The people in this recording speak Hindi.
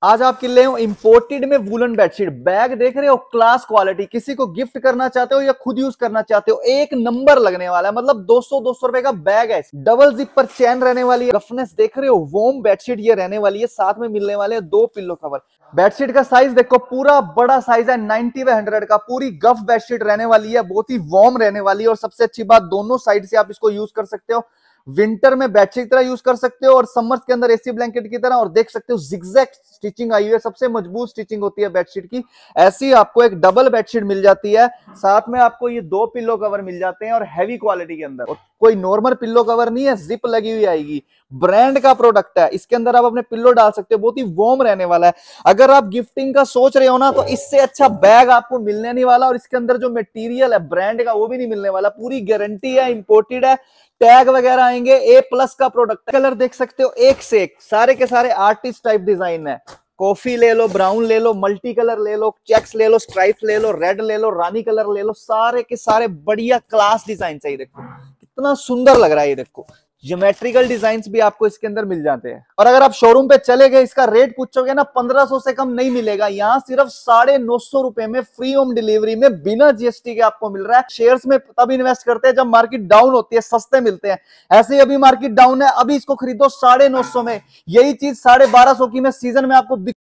आज आपके लिए इंपोर्टेड में वुलन बेडशीट। बैग देख रहे हो, क्लास क्वालिटी, किसी को गिफ्ट करना चाहते हो या खुद यूज करना चाहते हो, एक नंबर लगने वाला है। मतलब 200 रुपए का बैग है। डबल जिप पर चैन रहने वाली है। रफनेस देख रहे हो, वॉर्म बेडशीट ये रहने वाली है। साथ में मिलने वाले हैं 2 पिल्लो कवर। बेडशीट का साइज देखो, पूरा बड़ा साइज है 90/100 का। पूरी गफ बेडशीट रहने वाली है, बहुत ही वार्म रहने वाली है। और सबसे अच्छी बात, दोनों साइड से आप इसको यूज कर सकते हो। विंटर में बेडशीट की तरह यूज कर सकते हो और समर्स के अंदर एसी ब्लैंकेट की तरह। और देख सकते हो जिगजैग स्टिचिंग आई हुई है, सबसे मजबूत स्टिचिंग होती है बेडशीट की। ऐसी आपको एक डबल बेडशीट मिल जाती है। साथ में आपको ये 2 पिल्लो कवर मिल जाते हैं और हैवी क्वालिटी के अंदर। और कोई नॉर्मल पिल्लो कवर नहीं है, जिप लगी हुई आएगी। ब्रांड का प्रोडक्ट है, इसके अंदर आप अपने पिल्लो डाल सकते हो, बहुत ही वार्म रहने वाला है। अगर आप गिफ्टिंग का सोच रहे हो ना, तो इससे अच्छा बैग आपको मिलने नहीं वाला। और इसके अंदर जो मटेरियल है ब्रांड का, वो भी नहीं मिलने वाला। पूरी गारंटी है, इंपोर्टेड है, टैग वगैरह आएंगे, A+ का प्रोडक्ट। कलर देख सकते हो एक से एक, सारे के सारे आर्टिस्ट टाइप डिजाइन है। कॉफी ले लो, ब्राउन ले लो, मल्टी कलर ले लो, चेक्स ले लो, स्ट्राइप्स ले लो, रेड ले लो, रानी कलर ले लो। सारे के सारे बढ़िया क्लास डिजाइन चाहिए। देखो कितना सुंदर लग रहा है ये। देखो ज्योमेट्रिकल डिजाइन्स भी आपको इसके अंदर मिल जाते हैं। और अगर आप शोरूम पे चले गए, इसका रेट पूछोगे ना, 1500 से कम नहीं मिलेगा। यहाँ सिर्फ 950 रुपए में फ्री होम डिलीवरी में बिना GST के आपको मिल रहा है। शेयर्स में तब इन्वेस्ट करते हैं जब मार्केट डाउन होती है, सस्ते मिलते हैं। ऐसे ही अभी मार्केट डाउन है, अभी इसको खरीदो 950 में। यही चीज 1250 की मैं सीजन में आपको